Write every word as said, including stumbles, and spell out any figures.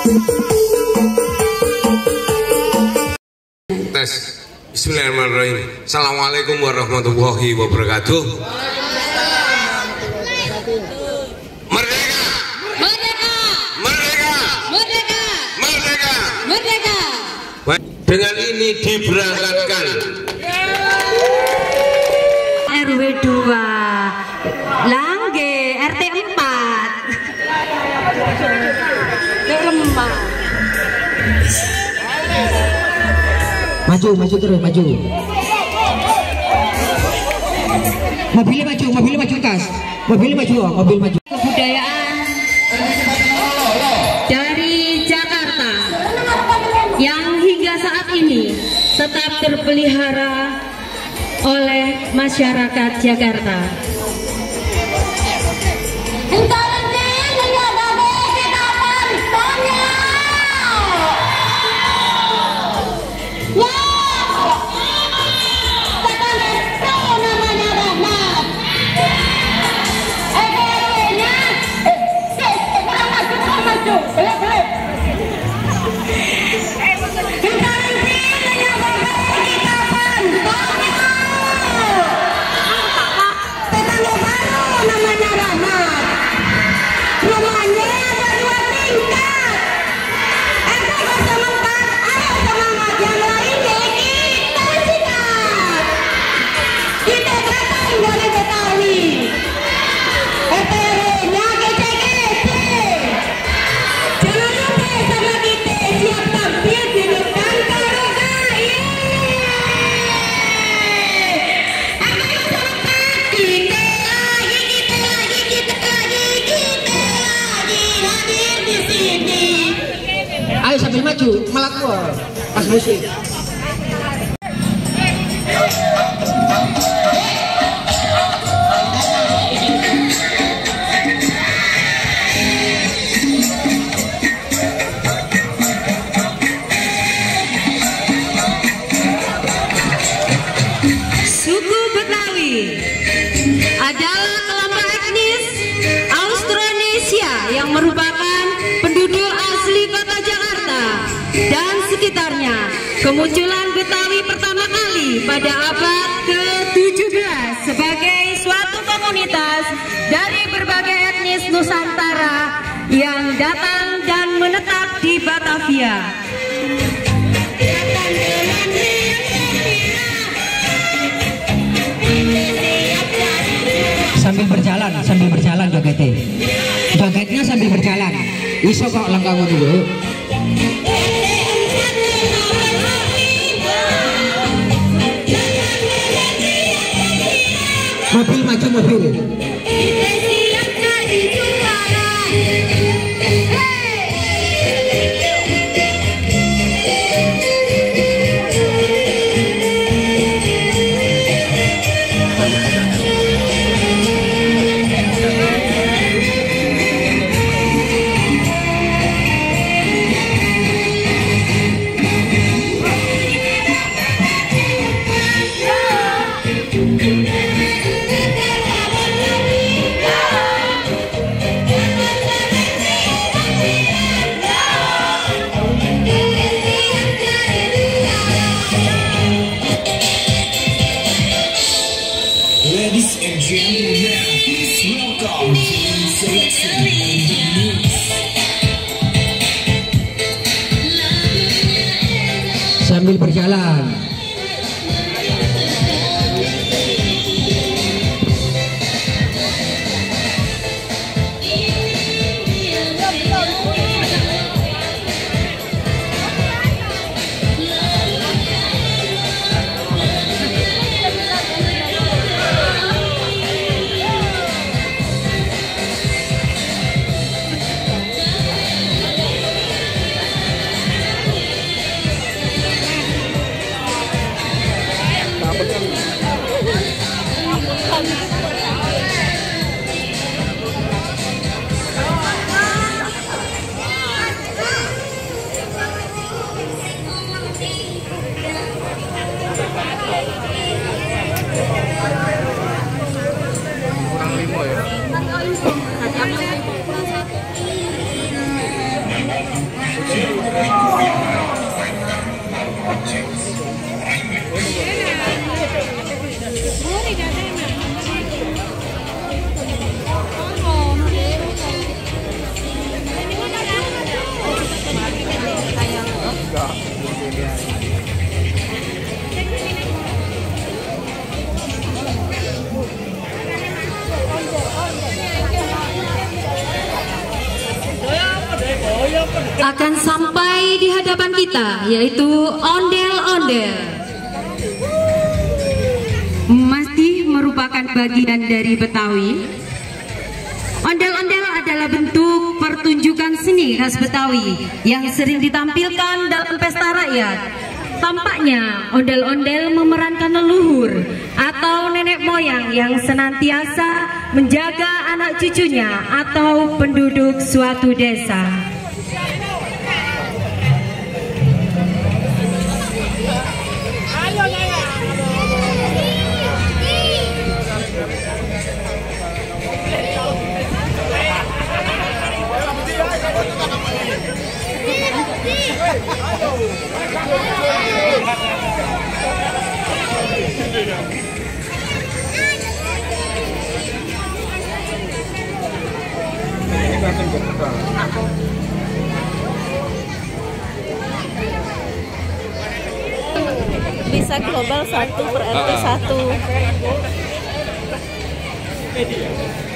Tes. Bismillahirrahmanirrahim. Assalamualaikum warahmatullahi wabarakatuh. Merdeka! Merdeka! Merdeka! Merdeka! Merdeka! Merdeka! Dengan ini diberangkatkan R W dua Langge R T empat Rembang. Maju, maju terus, maju. Mobilnya maju, mobilnya maju kas. Mobilnya maju, oh, mobil maju. Kebudayaan dari Jakarta yang hingga saat ini tetap terpelihara oleh masyarakat Jakarta. Ayo sambil maju, melaku pas musik. Suku Betawi adalah kelompok etnis Austronesia yang merupakan penduduk asli kota Jakarta dan sekitarnya. Kemunculan Betawi pertama kali pada abad ke tujuh belas sebagai suatu komunitas dari berbagai etnis Nusantara yang datang dan menetap di Batavia. Sambil berjalan, sambil berjalan jogetnya. Jogetnya sambil berjalan. Iso kok langkah dulu. Mobil maju, mobil. Ladies and gentlemen, please welcome the selection of the mix. Sambil berjalan. akan sampai di hadapan kita, yaitu ondel-ondel. Masih merupakan bagian dari Betawi. Ondel-ondel adalah bentuk pertunjukan seni khas Betawi yang sering ditampilkan dalam pesta rakyat. Tampaknya ondel-ondel memerankan leluhur atau nenek moyang yang senantiasa menjaga anak cucunya atau penduduk suatu desa. Bisa global satu per R T satu.